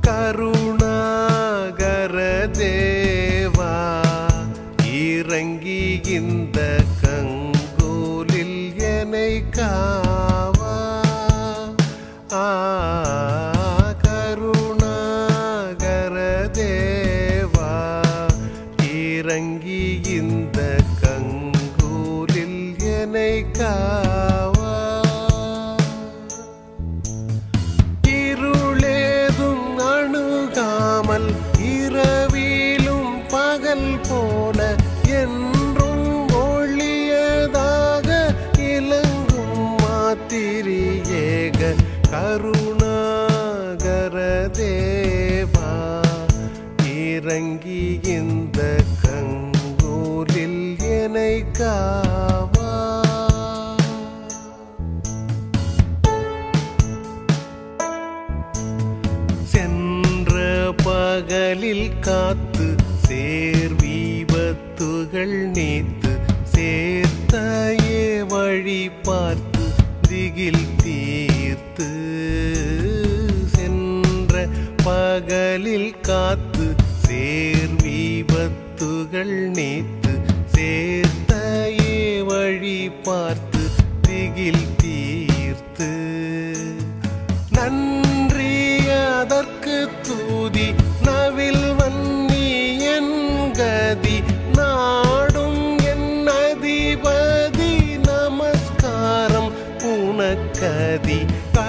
கருணாகர தேவா இறங்கி இந்த கங்கோலில் என்னை காவா. கருணாகர தேவா இறங்கி இந்த கங்கோலில் என்னை காவா. இருளேதும் அணுகாமல் இரவிலும் பகல் போல என்றும் ஒளியதாக இலங்கும் மாத்திரியேக கருணாகர தேவா இறங்கி இந்த கங்கோலில் என்னை காவா. சென்ற பகலில் காத்து சேர்வீபத்துகள் நீத்து சேர்த்தாயே வழி பார்த்து திகில் தீர்த்து. சென்ற பகலில் காத்து சேர்வீபத்துகள் நீத்து சேர்த்தாயே வழி பார்த்து திகில் தீர்த்து. நன்றி அதற்கு தூதி நவில் வன்னி என் கதி நாடும் என் அதிபதி நமஸ்காரம் உனக்கதி.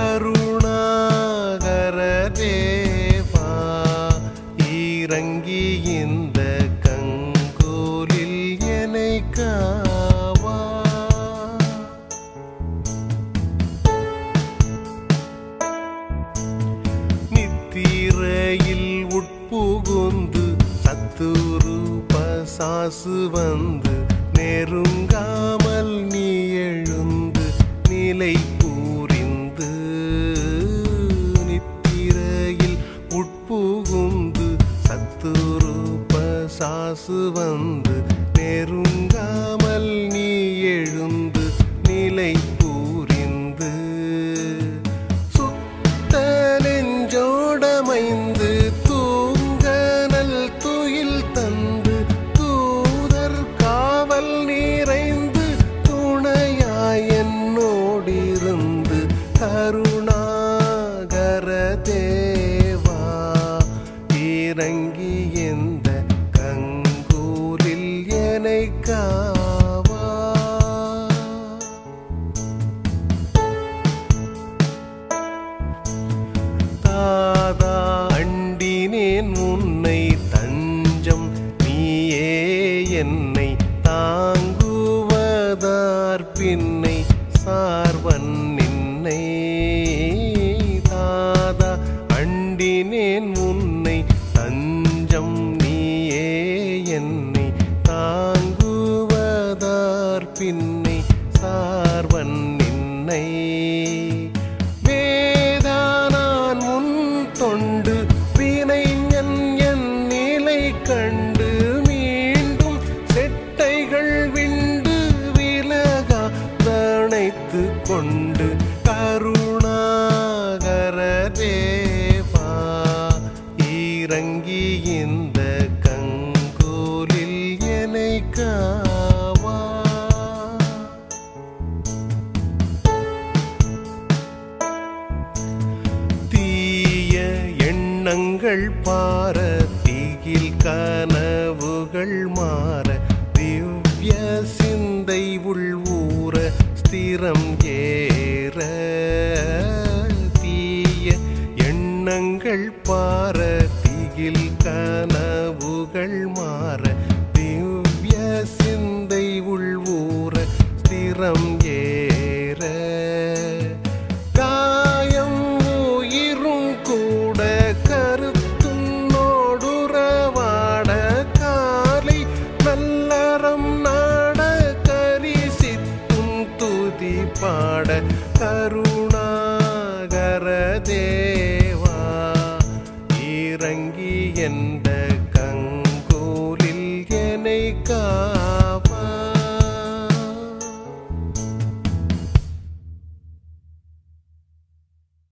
கருணாகர தேவா இறங்கி இந்த கங்கோலில் என்னை காவா. நித்திரையில் உட்புகுந்து சத்துரூப சாசு வந்து நெருங்காமல் நீ எழுந்து நிலை பூரிந்து. நித்திரையில் உட்புகுந்து சத்துரூப சாசு வந்து நெருங்காமல் நீ எழுந்து நிலை பூரிந்து. சுத்த நெஞ்சோடமைந்து தூங்கனல் துயில் தந்து தூதர் காவல் நிறைந்து துணையாய் என்னோடிருந்து. கருணாகர தேவா இறங்கி இந்த கங்கோலில் என்னை காவா. தாதா அண்டினேன் உன்னை தஞ்சம் நீயே என்னை தாங்குவதார் பின்னை சார்வன் நின்னை. தாதா அண்டினேன் உன்னை தஞ்சம் நீயே என்னை தாங்குவதார் பின்னை சார்வன் நின்னை. வேதானான் உன் தொண்டு வினைஞன் என் நிலை கண்டு மீண்டும் செட்டைகள் விண்டு விலகா தணைத்து கொண்டு. கருணாகர தேவா இறங்கி இந்த கங்கோலில் என்னை காவா. தீய எண்ணங்கள் பார திகில் கனவுகள் மாற திவ்ய சிந்தை உள்வூர ஸ்திரம் ஏற. தீய எண்ணங்கள் பார திகில் கனவுகள் மாற திவ்ய சிந்தை உள்வூர ஸ்திரம் ஏற. காயம் உயிரும் கூட கருத்துன்னோடுறவாட காலை நல்லறம் நாட கரிசித்தும் துதி பாட. கருணாகர தேவா